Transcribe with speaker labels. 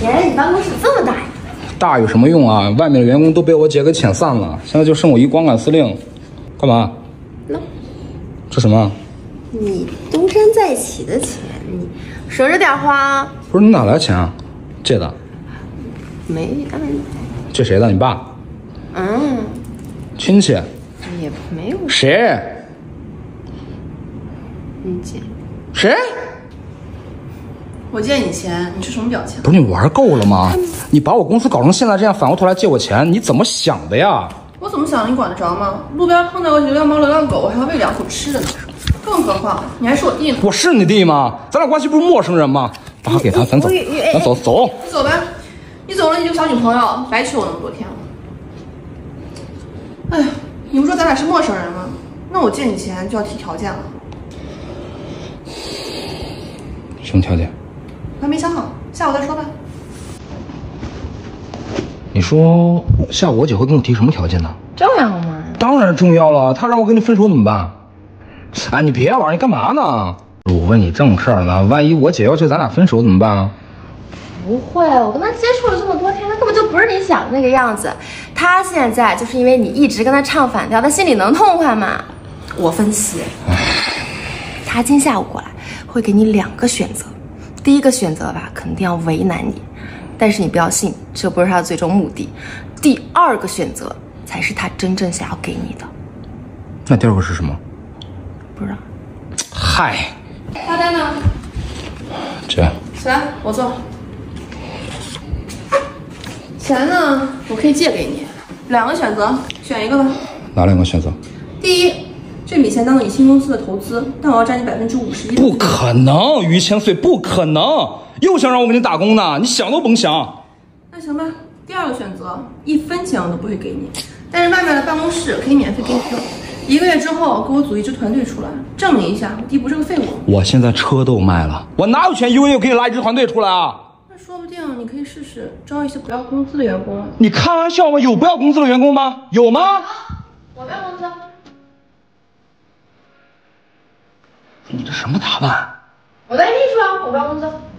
Speaker 1: 天，你办公室这么大呀？
Speaker 2: 大有什么用啊？外面的员工都被我姐给遣散了，现在就剩我一光杆司令。干嘛？
Speaker 1: 喏，
Speaker 2: 这什么？
Speaker 1: 你东山再起的钱，你省着点花。
Speaker 2: 不是你哪来钱啊？借的？
Speaker 1: 没，
Speaker 2: 借谁的？你爸？亲戚？
Speaker 1: 也没有。
Speaker 2: 谁？
Speaker 1: 你姐？
Speaker 2: 谁？
Speaker 3: 我借你钱，你是什么表情？
Speaker 2: 不是你玩够了吗？你把我公司搞成现在这样，反过头来借我钱，你怎么想的呀？
Speaker 3: 我怎么想你管得着吗？路边碰到个流浪猫、流浪狗，我还要喂2口吃的呢。更何况你还是我弟呢。
Speaker 2: 我是你弟吗？咱俩关系不是陌生人吗？把它给他，咱走，咱走走。
Speaker 3: 你走呗，你走了你就小女朋友，白娶我那么多天了。哎呀，你不说咱俩是陌生人吗？那我借你钱就要提条件了。
Speaker 2: 什么条件？
Speaker 3: 我还没想好，下午再说吧。
Speaker 2: 你说下午我姐会跟我提什么条件呢？
Speaker 1: 重要吗？
Speaker 2: 当然重要了，她让我跟你分手怎么办？哎，你别玩，你干嘛呢？我问你正事儿呢，万一我姐要求咱俩分手怎么办啊？
Speaker 1: 不会，我跟他接触了这么多天，他根本就不是你想的那个样子。他现在就是因为你一直跟他唱反调，他心里能痛快吗？我分析，他今下午过来会给你2个选择，第一个选择吧，肯定要为难你，但是你不要信，这不是他的最终目的。第2个选择才是他真正想要给你的。
Speaker 2: 那第2个是什么？
Speaker 1: 不知道。
Speaker 2: 嗨，
Speaker 3: 发单呢？
Speaker 2: 姐，
Speaker 3: 来，我做。钱呢？我可以借给你，2个选择，选一个吧。
Speaker 2: 哪2个选择？
Speaker 3: 第一，这笔钱当做你新公司的投资，但我要占你51%。
Speaker 2: 不可能，于千岁，不可能！又想让我给你打工呢？你想都甭想。
Speaker 3: 那行吧。第2个选择，1分钱我都不会给你，但是外面的办公室可以免费给你用。1个月之后，给我组一支团队出来，证明一下我弟不是个废物。
Speaker 2: 我现在车都卖了，我哪有钱1个月可以拉一支团队出来啊？
Speaker 3: 那说不定你可以试试招一些不要工资的员工。
Speaker 2: 你开玩笑吗？有不要工资的员工吗？有吗？
Speaker 3: 我不要工资。
Speaker 2: 你这什么打扮？
Speaker 3: 我当秘书啊，我不要工资。